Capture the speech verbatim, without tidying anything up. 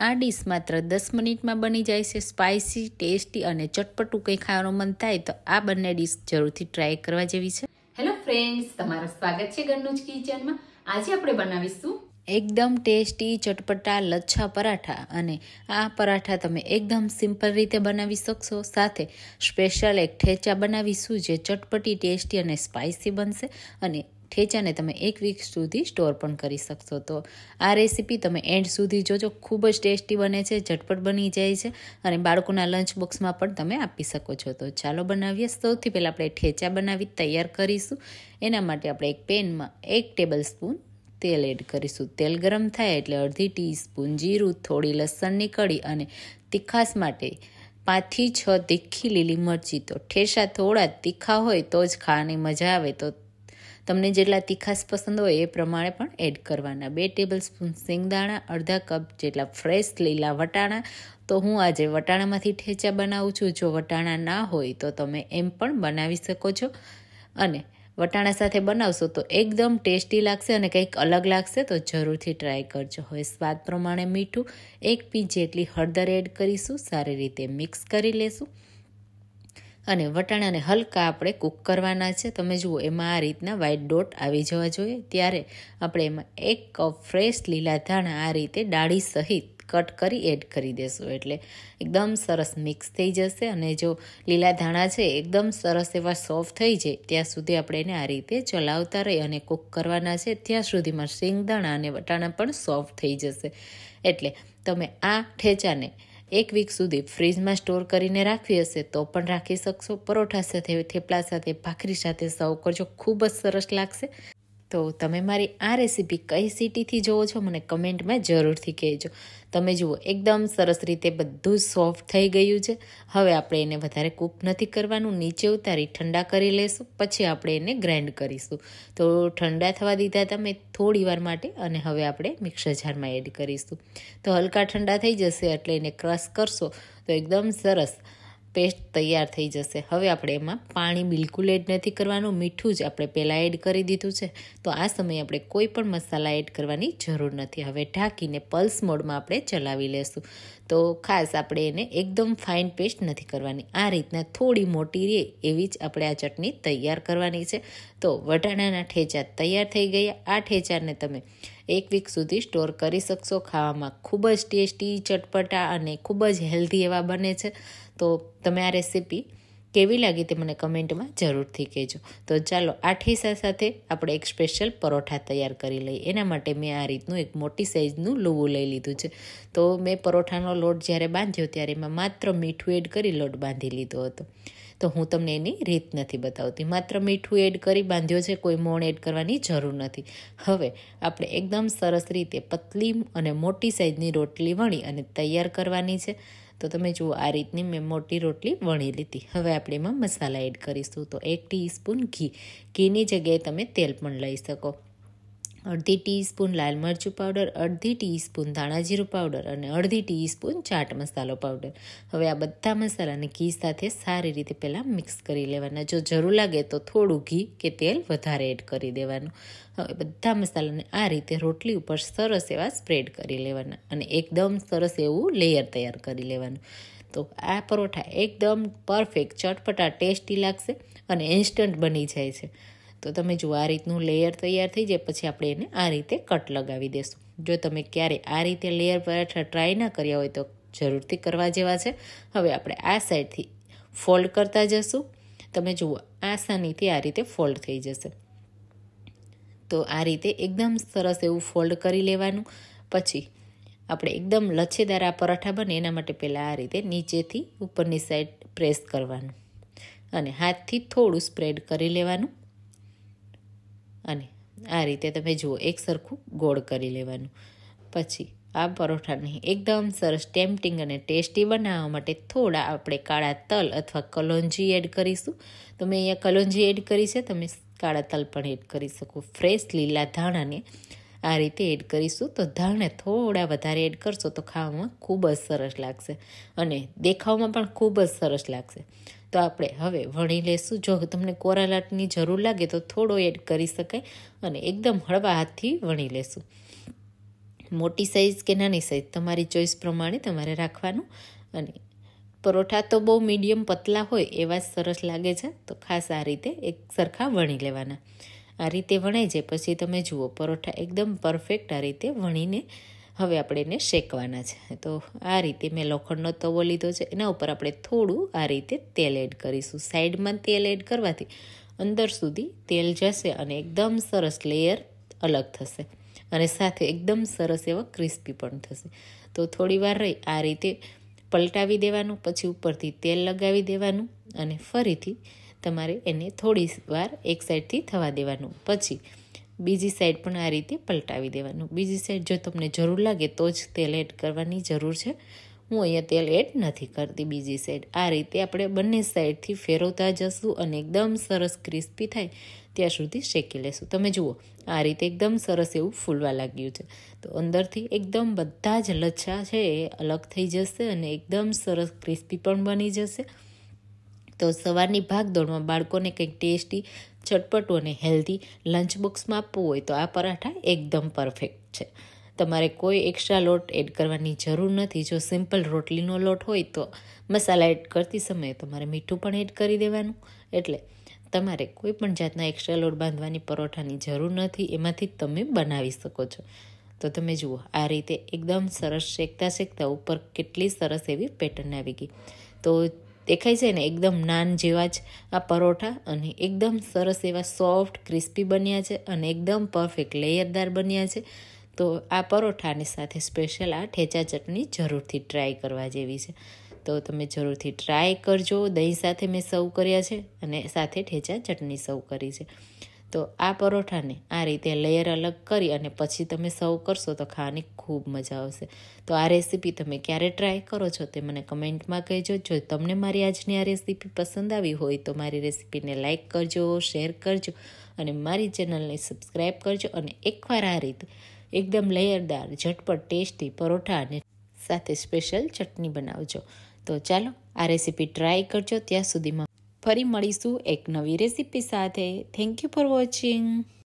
આ ડીશ માત્ર દસ મિનિટમાં બની જાય છે। સ્પાઇસી, ટેસ્ટી અને ચટપટું કંઈ ખાવાનું મન થાય તો આ બંને ડીશ જરૂરથી ટ્રાય કરવા જેવી છે। હેલો ફ્રેન્ડ્સ, તમારું સ્વાગત છે ઘરનું જ કિચનમાં। આજે આપણે બનાવીશું એકદમ ટેસ્ટી ચટપટા લચ્છા પરાઠા। અને આ પરાઠા તમે એકદમ સિમ્પલ રીતે બનાવી શકશો। સાથે સ્પેશિયલ એક ઠેચા બનાવીશું જે ચટપટી, ટેસ્ટી અને સ્પાઇસી બનશે। અને ઠેચાને તમે એક વીક સુધી સ્ટોર પણ કરી શકશો। તો આ રેસીપી તમે એન્ડ સુધી જોજો, ખૂબ જ ટેસ્ટી બને છે, ઝટપટ બની જાય છે અને બાળકોના લંચ બોક્સમાં પણ તમે આપી શકો છો। તો ચાલો બનાવીએ। સૌથી પહેલાં આપણે ઠેચા બનાવી તૈયાર કરીશું। એના માટે આપણે એક પેનમાં એક ટેબલ સ્પૂન તેલ એડ કરીશું। તેલ ગરમ થાય એટલે અડધી ટીસ્પૂન જીરું, થોડી લસણની કળી અને તીખાસ માટે પાંચથી છ તીખી લીલી મરચી। તો ઠેચા થોડા તીખા હોય તો જ ખાવાની મજા આવે, તો તમને જેટલા તીખાસ પસંદ હોય એ પ્રમાણે પણ એડ કરવાના। બે ટેબલ સ્પૂન સિંગદાણા, અડધા કપ જેટલા ફ્રેશ લીલા વટાણા। તો હું આજે વટાણામાંથી ઠેચા બનાવું છું। જો વટાણા ના હોય તો તમે એમ પણ બનાવી શકો છો અને વટાણા સાથે બનાવશો તો એકદમ ટેસ્ટી લાગશે અને કંઈક અલગ લાગશે, તો જરૂરથી ટ્રાય કરજો। હવે સ્વાદ પ્રમાણે મીઠું, એક પીંચ જેટલી હળદર એડ કરીશું, સારી રીતે મિક્સ કરી લેશું અને વટાણાને હલકા આપણે કૂક કરવાના છે। તમે જુઓ એમાં આ રીતના વ્હાઈટ ડોટ આવી જવા જોઈએ, ત્યારે આપણે એમાં એક કપ ફ્રેશ લીલા ધાણા આ રીતે ડાળી સહિત કટ કરી એડ કરી દેશું, એટલે એકદમ સરસ મિક્સ થઈ જશે। અને જો લીલા ધાણા છે એકદમ સરસ એવા સોફ્ટ થઈ જાય ત્યાં સુધી આપણે એને આ રીતે ચલાવતા રહી અને કૂક કરવાના છે, ત્યાં સુધીમાં સિંગદાણા અને વટાણા પણ સોફ્ટ થઈ જશે। એટલે તમે આ ઠેચાને એક વીક સુધી ફ્રીજમાં સ્ટોર કરીને રાખવી હશે તો પણ રાખી શકશો। પરોઠા સાથે, થેપલા સાથે, ભાખરી સાથે સર્વ કરજો, ખૂબ જ સરસ લાગશે। તો તમે મારી આ રેસીપી કઈ સિટીથી જોવો છો મને કમેન્ટમાં જરૂરથી કહેજો। તમે જુઓ એકદમ સરસ રીતે બધું સોફ્ટ થઈ ગયું છે। હવે આપણે એને વધારે કૂક નથી કરવાનું, નીચે ઉતારી ઠંડા કરી લેશું, પછી આપણે એને ગ્રાઇન્ડ કરીશું। તો ઠંડા થવા દીધા તમે થોડી વાર માટે અને હવે આપણે મિક્સર જારમાં એડ કરીશું। તો હલકા ઠંડા થઈ જશે એટલે એને ક્રશ કરશો તો એકદમ સરસ પેસ્ટ તૈયાર થઈ જશે। હવે આપણે એમાં પાણી બિલકુલ એડ નથી કરવાનું, મીઠું જ આપણે પહેલાં એડ કરી દીધું છે, તો આ સમયે આપણે કોઈ પણ મસાલા એડ કરવાની જરૂર નથી। હવે ઢાંકીને પલ્સ મોડમાં આપણે ચલાવી લેશું। તો ખાસ આપણે એને એકદમ ફાઇન પેસ્ટ નથી કરવાની, આ રીતના થોડી મોટી રહે એવી જ આપણે આ ચટણી તૈયાર કરવાની છે। તો વટાણાના ઠેચા તૈયાર થઈ ગયા। આ ઠેચાને તમે એક વીક સુધી સ્ટોર કરી શકશો। ખાવામાં ખૂબ જ ટેસ્ટી, ચટપટા અને ખૂબ જ હેલ્ધી એવા બને છે। તો તમે આ રેસીપી કેવી લાગી તે મને કમેન્ટમાં જરૂરથી કહેજો। તો ચાલો આ ઠેચા સાથે આપણે એક સ્પેશિયલ પરોઠા તૈયાર કરી લઈએ। એના માટે મેં આ રીતનું એક મોટી સાઇઝનું લુવું લઈ લીધું છે। તો મેં પરોઠાનો લોટ જ્યારે બાંધ્યો ત્યારે એમાં માત્ર મીઠું એડ કરી લોટ બાંધી લીધો હતો। તો હું તમને એની રીત નથી બતાવતી, માત્ર મીઠું એડ કરી બાંધ્યો છે, કોઈ મોણ એડ કરવાની જરૂર નથી। હવે આપણે એકદમ સરસ રીતે પતલી અને મોટી સાઇઝની રોટલી વણી અને તૈયાર કરવાની છે। તો તમે જુઓ આ રીતની મેં મોટી રોટલી વણી લીધી। હવે આપણે એમાં મસાલા એડ કરીશું। તો એક ટીસ્પૂન ઘી, ઘીની જગ્યાએ તમે તેલ પણ લઈ શકો, અડધી ટીસ્પૂન લાલ મરચું પાવડર, અડધી ટીસ્પૂન ધાણા જીરું પાવડર અને અડધી ટીસ્પૂન ચાટ મસાલો પાવડર। હવે આ બધા મસાલાને ઘી સાથે સારી રીતે પહેલાં મિક્સ કરી લેવાના। જો જરૂર લાગે તો થોડું ઘી કે તેલ વધારે એડ કરી દેવાનું। હવે બધા મસાલાને આ રીતે રોટલી ઉપર સરસ એવા સ્પ્રેડ કરી લેવાના અને એકદમ સરસ એવું લેયર તૈયાર કરી લેવાનું। તો આ પરોઠા એકદમ પરફેક્ટ, ચટપટા, ટેસ્ટી લાગશે અને ઇન્સ્ટન્ટ બની જાય છે। તો તમે જુઓ આ રીતનું લેયર તૈયાર થઈ જાય પછી આપણે એને આ રીતે કટ લગાવી દેશું। જો તમે ક્યારે આ રીતે લેયર પરાઠા ટ્રાય ના કર્યા હોય તો જરૂરથી કરવા જેવા છે। હવે આપણે આ સાઈડથી ફોલ્ડ કરતા જશું। તમે જુઓ આસાનીથી આ રીતે ફોલ્ડ થઈ જશે। તો આ રીતે એકદમ સરસ એવું ફોલ્ડ કરી લેવાનું। પછી આપણે એકદમ લચ્છેદાર આ પરાઠા બને એના માટે પહેલાં આ રીતે નીચેથી ઉપરની સાઈડ પ્રેસ કરવાનું અને હાથથી થોડું સ્પ્રેડ કરી લેવાનું અને આ રીતે તમે જુઓ એક સરખું ગોળ કરી લેવાનું। પછી આ પરોઠાને એકદમ સરસ ટેમ્પટિંગ અને ટેસ્ટી બનાવવા માટે થોડા આપણે કાળા તલ અથવા કલોંજી એડ કરીશું। તો મેં અહીંયા કલોંજી એડ કરી છે, તમે કાળા તલ પણ એડ કરી શકો। ફ્રેશ લીલા ધાણાને આ રીતે એડ કરીશું। તો ધાણા થોડા વધારે એડ કરશો તો ખાવામાં ખૂબ જ સરસ લાગશે અને દેખાવમાં પણ ખૂબ જ સરસ લાગશે। તો આપણે હવે વણી લેશું। જો તમને કોરા લાટની જરૂર લાગે તો થોડો એડ કરી શકાય અને એકદમ હળવા હાથથી વણી લેશું। મોટી સાઇઝ કે નાની સાઇઝ તમારી ચોઈસ પ્રમાણે તમારે રાખવાનું. અને પરોઠા તો બહુ મીડિયમ પતલા હોય એવા જ સરસ લાગે છે, તો ખાસ આ રીતે એક સરખા વણી લેવાના. આ રીતે વણાઈ જાય પછી તમે જુઓ પરોઠા એકદમ પરફેક્ટ આ રીતે વણીને હવે આપણે એને શેકવાના છે. તો આ રીતે મેં લોખંડનો તવો લીધો છે, એના ઉપર આપણે થોડું આ રીતે તેલ એડ કરીશું. સાઈડમાં તેલ એડ કરવાથી અંદર સુધી તેલ જશે અને એકદમ સરસ લેયર અલગ થશે અને સાથે એકદમ સરસ એવા ક્રિસ્પી પણ થશે. તો થોડી વાર રહી આ રીતે પલટાવી દેવાનું, પછી ઉપરથી તેલ લગાવી દેવાનું અને ફરીથી તમારે એને થોડી વાર એક સાઈડથી થવા દેવાનું. પછી બીજી સાઈડ પણ આ રીતે પલટાવી દેવાનું. બીજી સાઈડ જો તમને જરૂર લાગે તો જ તેલ એડ કરવાની જરૂર છે. હું અહીંયા તેલ એડ નથી કરતી. બીજી સાઈડ આ રીતે આપણે બંને સાઈડથી ફેરવતા જશું અને એકદમ સરસ ક્રિસ્પી થાય ત્યાં સુધી શેકી લેશું. તમે જુઓ આ રીતે એકદમ સરસ એવું ફૂલવા લાગ્યું છે. તો અંદરથી એકદમ બધા જ લચ્છા છે એ અલગ થઈ જશે અને એકદમ સરસ ક્રિસ્પી પણ બની જશે. તો સવારની ભાગદોડમાં બાળકોને કંઈક ટેસ્ટી, ચટપટું અને હેલ્ધી લંચ બોક્સમાં આપવું હોય તો આ પરાઠા એકદમ પરફેક્ટ છે. તમારે કોઈ એક્સ્ટ્રા લોટ એડ કરવાની જરૂર નથી. જો સિમ્પલ રોટલીનો લોટ હોય તો મસાલા એડ કરતી સમયે તમારે મીઠું પણ એડ કરી દેવાનું. એટલે તમારે કોઈ પણ જાતના એક્સ્ટ્રા લોટ બાંધવાની પરોઠાની જરૂર નથી. એમાંથી જ તમે બનાવી શકો છો. તો તમે જુઓ આ રીતે એકદમ સરસ શેકતા શેકતા ઉપર કેટલી સરસ એવી પેટર્ન આવી ગઈ. તો દેખાય છે ને એકદમ નાન જેવા જ આ પરોઠા અને એકદમ સરસ એવા સોફ્ટ ક્રિસ્પી બન્યા છે અને એકદમ પરફેક્ટ લેયરદાર બન્યા છે. તો આ પરોઠાની સાથે સ્પેશિયલ આ ઠેચા ચટણી જરૂરથી ટ્રાય કરવા જેવી છે. તો તમે જરૂરથી ટ્રાય કરજો. દહીં સાથે મેં સર્વ કર્યા છે અને સાથે ઠેચા ચટણી સર્વ કરી છે. તો આ પરોઠાને આ રીતે લેયર અલગ કરી અને પછી તમે સર્વ કરશો તો ખાવાની ખૂબ મજા આવશે. તો આ રેસીપી તમે ક્યારે ટ્રાય કરો છો તે મને કમેન્ટમાં કહેજો. જો તમને મારી આજની આ રેસીપી પસંદ આવી હોય તો મારી રેસીપીને લાઇક કરજો, શેર કરજો અને મારી ચેનલને સબસ્ક્રાઈબ કરજો. અને એકવાર આ રીતે એકદમ લેયરદાર, ઝટપટ, ટેસ્ટી પરોઠા અને સાથે સ્પેશિયલ ચટણી બનાવજો. તો ચાલો આ રેસીપી ટ્રાય કરજો. ત્યાં સુધીમાં ફરી મળીશું એક નવી રેસીપી સાથે. Thank you for watching.